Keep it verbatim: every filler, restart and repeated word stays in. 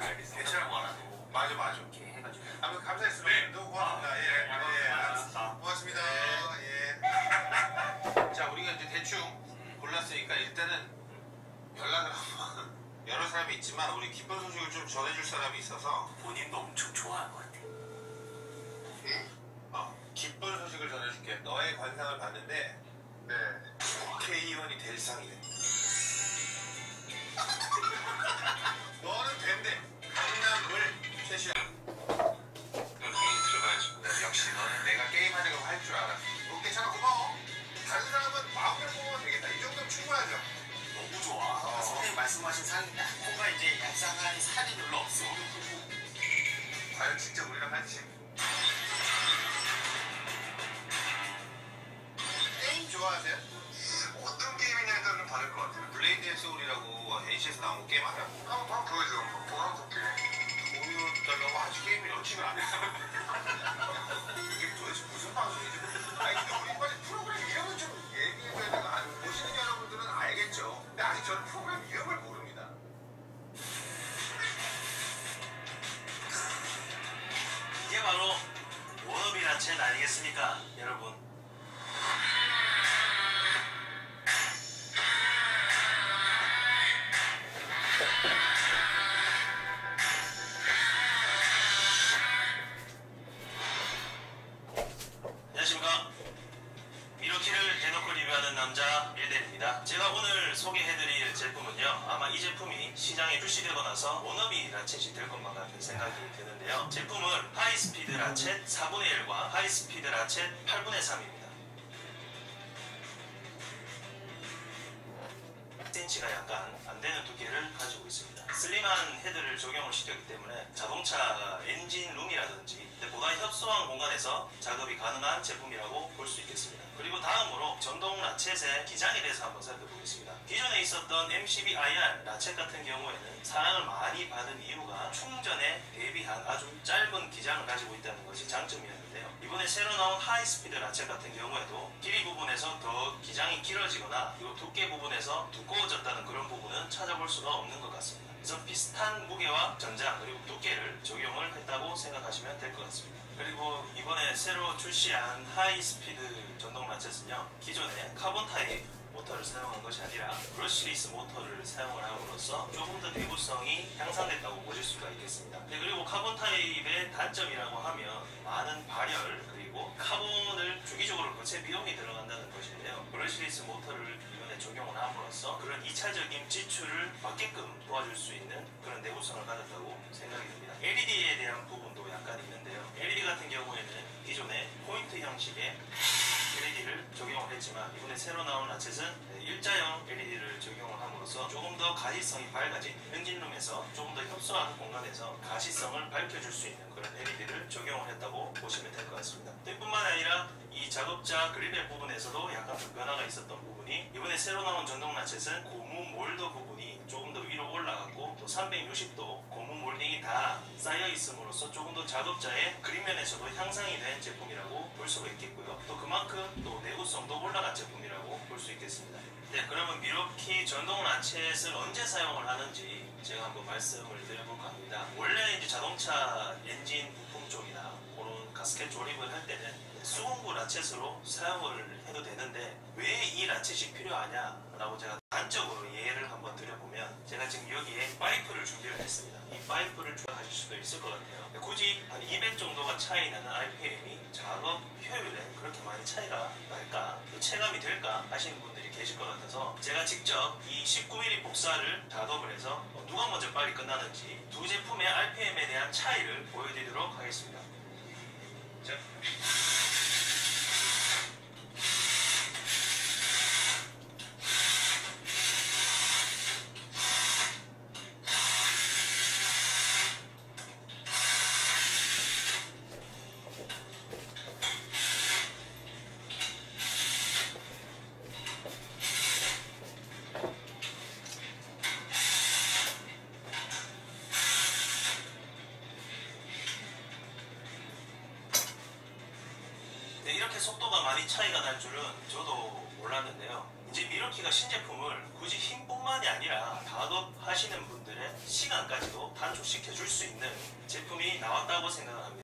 알겠습니다. 괜찮은 거 하나도. 맞아 맞아. 이렇게 해가지고. 아무튼 감사했습니다. 네. 너무 고맙습니다. 아, 예, 네, 예, 고맙습니다. 고맙습니다. 예. 자, 우리가 이제 대충 골랐으니까 일단은 연락을 한번 여러 사람이 있지만 우리 기쁜 소식을 좀 전해줄 사람이 있어서 본인도 엄청 좋아할 것 같아. 어, 기쁜 소식을 전해줄게. 너의 관상을 봤는데 네. 국회의원이 될 상이래. 너는 된대. 강남을 최시현. 너 게임 들어가야지. 역시 너는 내가 게임하자고 할 줄 알았어. 너 괜찮아, 고마워. 다른 사람은 마음대로 뽑으면 되겠다. 이 정도면 충분하죠. 너무 좋아. 어. 선생님 말씀하신 상이 뭔가 이제 얄쌍한 살이 별로 없어. 과연 진짜 우리랑 같이 게임 좋아하세요? 어떤 게임이냐에 따라 좀 다를 것 같아요. 블레이드의 소울이라고 엔씨에서 나온 거 게임 알아요? 한번 한번 보여줘. 뭐 한번 볼게. 보여달라고 아직 게임을 연습을 안 했어. 이게 도대체 무슨 방송이지? 아니 근데 우리 빨리 프로그램 이름은 좀 얘기해줘야 되나? 아니, 보시는 여러분들은 알겠죠. 근데 아직 저는 프로그램 이름을 모릅니다. 이게 바로 워너비 라쳇 아니겠습니까, 여러분? 안녕하십니까. 미러키를 대놓고 리뷰하는 남자 일대입니다. 제가 오늘 소개해드릴 제품은요, 아마 이 제품이 시장에 출시되고 나서 워너비 라쳇이 될 것만 같은 생각이 드는데요. 제품은 하이스피드 라쳇 사분의 일과 하이스피드 라쳇 팔분의 삼입니다. 센치가 약간 안되는 두께를 가지고 있습니다. 슬림한 헤드를 적용을 시켰기 때문에 자동차 엔진룸이라든지 보다 협소한 공간에서 작업이 가능한 제품이라고 볼 수 있겠습니다. 그리고 다음으로 전동 라쳇의 기장에 대해서 한번 살펴보겠습니다. 기존에 있었던 엠씨비 아이알 라쳇 같은 경우에는 사랑을 많이 받은 이유가 충전에 대비한 아주 짧은 기장을 가지고 있다는 것이 장점이었는데요. 이번에 새로 나온 하이스피드 라쳇 같은 경우에도 길이 부분에서 더 기장이 길어지거나 그리고 두께 부분에서 두꺼워졌다는 그런 부분은 찾아볼 수가 없는 것 같습니다. 그래서 비슷한 무게와 전장 그리고 두께를 적용을 했다고 생각하시면 될 것 같습니다. 그리고 이번에 새로 출시한 하이스피드 전동 라쳇은요, 기존의 카본 타입 모터를 사용한 것이 아니라 브러쉬리스 모터를 사용을 함으로써 조금 더 내구성이 향상됐다고 보실 수가 있겠습니다. 네, 그리고 카본 타입의 단점이라고 하면 많은 발열 그리고 카본을 주기적으로 교체 비용이 들어간다는 것인데요. 브러쉬리스 모터를 이번에 적용을 함으로써 그런 이 차적인 지출을 막게끔 도와줄 수 있는 그런 내구성을 가졌다고 생각이 듭니다. 엘이디에 대한 부분도 약간 있는데요. 엘이디 같은 경우에는 기존의 포인트 형식의 엘이디를 적용을 했지만 이번에 새로 나온 라쳇은 일자형 엘이디를 적용을 함으로써 조금 더 가시성이 밝아진 엔진룸에서 조금 더 협소한 공간에서 가시성을 밝혀줄 수 있는 그런 엘이디를 적용을 했다고 보시면 될 것 같습니다. 뿐만 아니라 이 작업자 그릴벨 부분에서도 약간 좀 변화가 있었던 부분이 이번에 새로 나온 전동 라쳇은 고무 몰더 부분이 조금 더 위로 올라갔고 또 삼백육십 도 고무 몰딩이 다 쌓여 있음으로써 조금 더 작업자의 그립면에서도 향상이 된 제품이라고 볼 수가 있겠고요. 또 그만큼 또 내구성도 올라간 제품이라고 볼 수 있겠습니다. 네, 그러면 미러키 전동 라쳇을 언제 사용을 하는지 제가 한번 말씀을 드려볼까 합니다. 원래 이제 자동차 엔진 부품 쪽이나 그런 가스켓 조립을 할 때는 수공구 라쳇으로 사용을 해도 되는데 왜 이 라쳇이 필요하냐 라고 제가 단적으로 예를 한번 드려보면 제가 지금 여기에 파이프를 준비를 했습니다. 이 파이프를 주문하실 수도 있을 것 같아요. 굳이 한 이백 정도가 차이 나는 알피엠이 작업 효율에 그렇게 많이 차이가 날까, 또 체감이 될까 하시는 분들이 계실 것 같아서 제가 직접 이 십구 밀리미터 복사를 작업을 해서 누가 먼저 빨리 끝나는지 두 제품의 알피엠에 대한 차이를 보여드리도록 하겠습니다. 자. 이렇게 속도가 많이 차이가 날 줄은 저도 몰랐는데요. 이제 미러키가 신제품을 굳이 힘뿐만이 아니라 작업하시는 분들의 시간까지도 단축 조식해 줄 수 있는 제품이 나왔다고 생각을 합니다.